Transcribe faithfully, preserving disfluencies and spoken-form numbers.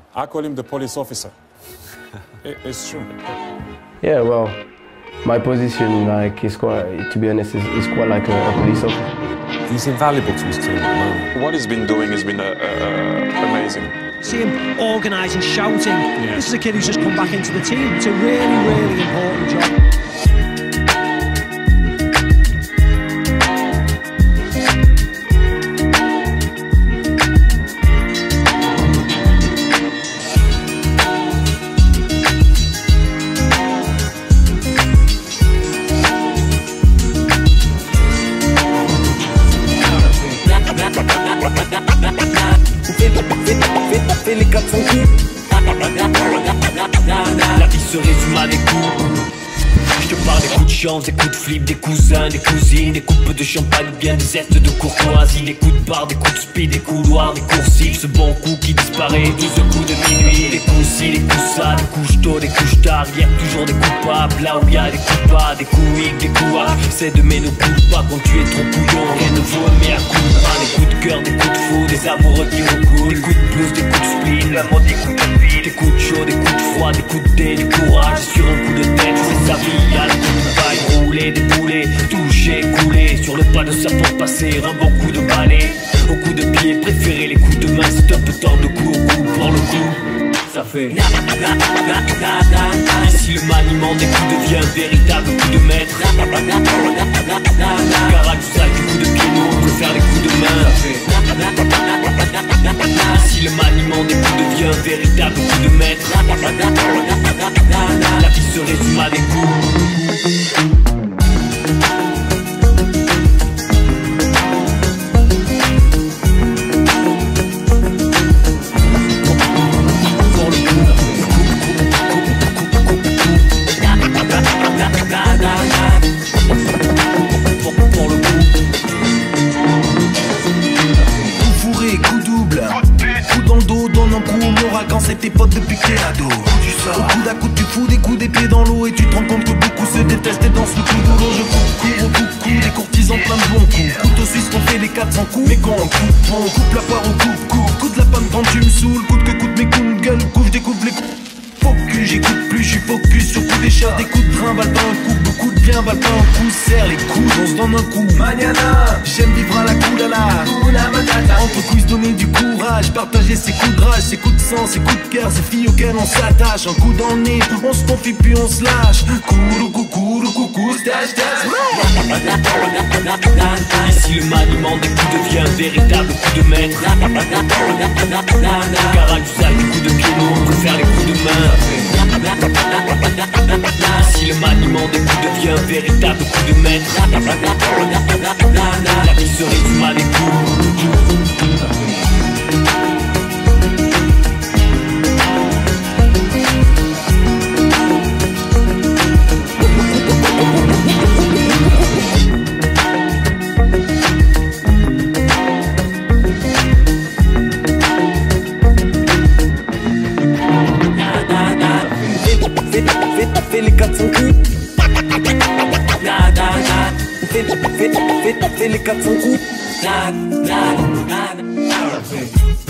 I call him the police officer. it, it's true. Yeah, well, my position, like, is quite, to be honest, is, is quite like a, a police officer. He's invaluable to his team at the moment. What he's been doing has been uh, uh, amazing. See him organising, shouting. Yeah. This is a kid who's just come back into the team. It's a really, really important job. Les quatre cents coups. La vie se résume à des coups. Je te parle des coups de chance, des coups de flip, des cousins, des cousines, des coupes de champagne, bien des zestes de courtoisie, des coups de barre, des coups de speed, des couloirs, des coursives, ce bon coup qui disparaît, tout ce coup de minuit, des coups ci, des coups ça, des couches tôt, des couches tard, y'a toujours des coupables, là où y'a des coups pas, des coups hic, des coups A, c'est de mais ne coupe pas quand tu es trop couillon, rien ne vaut mais à coup de bras, des coups de cœur, des coups de fou, des amoureux qui recoulent, des coups de blues, des coups de spleen, la mode des coups de vie, des coups de chaud, des coups de froid, des coups de dé, du courage, sur un coup de tête, c'est sa vie, y'a le coup de paille, rouler, débouler, toucher, couler, sur le pas de sa porte passer, un bon coup de balai, au coup de pied, préférez les coups de main, c'est un peu tendre le coup au coup, pour le coup, ça fait ici le maniement des coups devient un véritable coup de maître, car à l'usage du coup de pied, nous on préfère les coups de main, ici le maniement des coups devient un véritable coup de maître, la vie se résume à des coups. Quand c'est tes potes depuis que t'es ado. Au coup d'à coup tu fous des coups des pieds dans l'eau et tu te rends compte que beaucoup se détestent et dansent le coup de l'eau. Je coupe, cours, au coupe, coups, des courtisans plein de bons coups. Couteau suisse qu'on fait les quatre cents coups. Mais quand on coupe, on coupe la poire au coupe, coupe. Coup de la pomme quand tu me saoules, coûte que coûte mes coups de gueule, couche, découpe les coups. Focus, j'écoute plus, j'suis focus sur coup des chats, des coups de train valent pas un coup, beaucoup de bien valent pas un coup, serre les coudes, on se donne un coup. Mañana, j'aime vivre à la coulala, entre couilles donner du courage, partager ses coups de rage, ses coups de sang, ses coups de cœur, ces filles auxquelles on s'attache, un coup dans le nez, on se confie puis on se lâche. Courou coucou, coucou, stage, stage. Ici le maniement des coups devient un véritable coup de maître, car à l'usage du coup de pied, nous on préfère les coups de main. Si le maniement des coups devient un véritable coup de maître, la vie se résume à des coups. Fais les quatre cents coups. Fais, fais, fais, fais les quatre cents coups.